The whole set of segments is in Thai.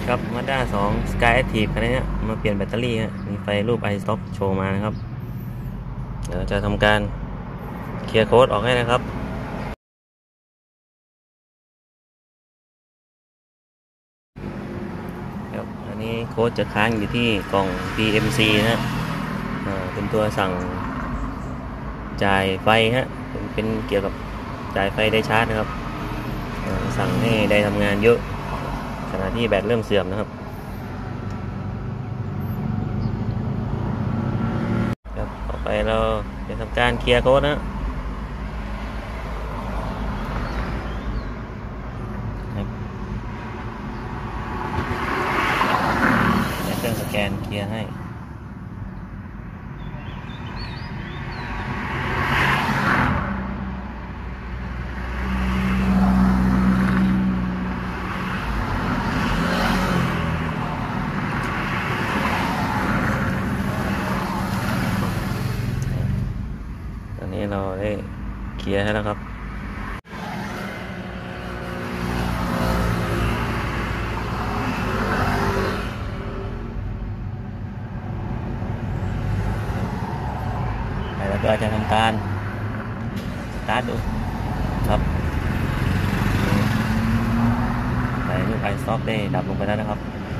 กับ Mazda 2 Sky Active คันนี้มาเปลี่ยนแบตเตอรี่ฮะมีไฟรูป iStop โชว์มานะครับเดี๋ยวจะทำการเคลียร์โค้ดออกให้นะครับครับอันนี้โค้ดจะค้างอยู่ที่กล่อง PMC นะเป็นตัวสั่งจ่ายไฟฮะเป็นเกี่ยวกับจ่ายไฟได้ชาร์จนะครับสั่งให้ได้ทำงานเยอะขณะที่แบตเริ่มเสื่อมนะครับต่อไปเราจะทำการเคลียร์โค้ดนะเครื่องสแกนเคลียร์ให้ตอนนี้เราได้เคลียร์ให้แล้วครับแล้วก็จะทำการสตาร์ทดูครับไฟลูก iStop ได้ดับลงไปแล้วนะครับ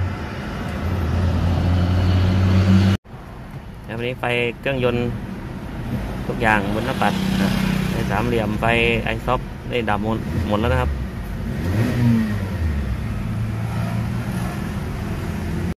แล้ววันนี้ไฟเครื่องยนต์ทุกอย่างบนหน้าปัดในสามเหลี่ยมไฟ iStop ได้ดับหมดแล้วนะครับ